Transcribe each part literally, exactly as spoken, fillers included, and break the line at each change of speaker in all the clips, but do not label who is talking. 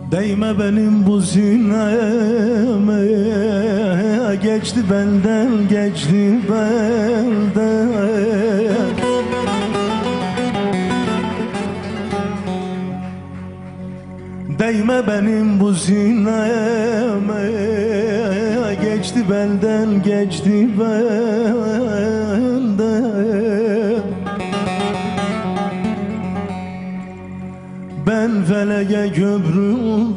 Değme benim bu sineme, geçti benden, geçti benden. Değme benim bu sineme, geçti benden, geçti benden. Ben felege köprü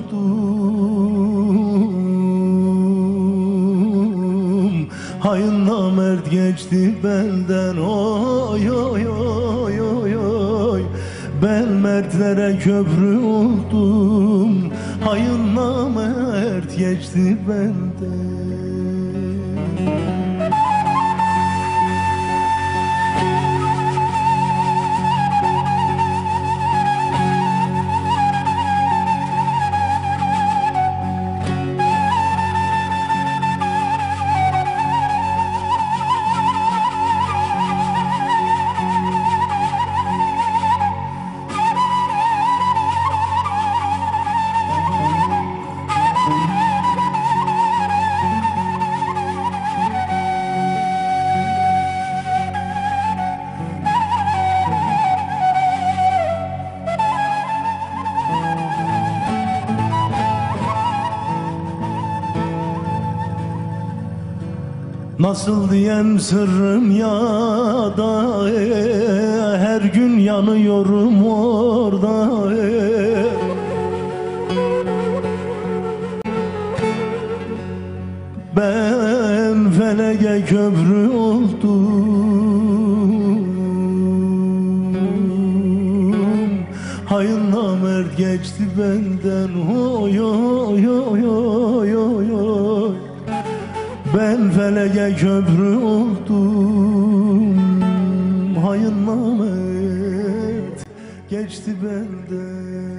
oldum, hain namert geçti benden. Oy oy oy oy oy. Ben mertlere köprü oldum, hain namert geçti benden. Nasıl diyem sırrım ya da her gün yanıyorum orada. Ben felege köprü oldum, hain namert geçti benden. Oy oy oy oy oy oy. Ben felege köprü oldum, hain namert geçti benden.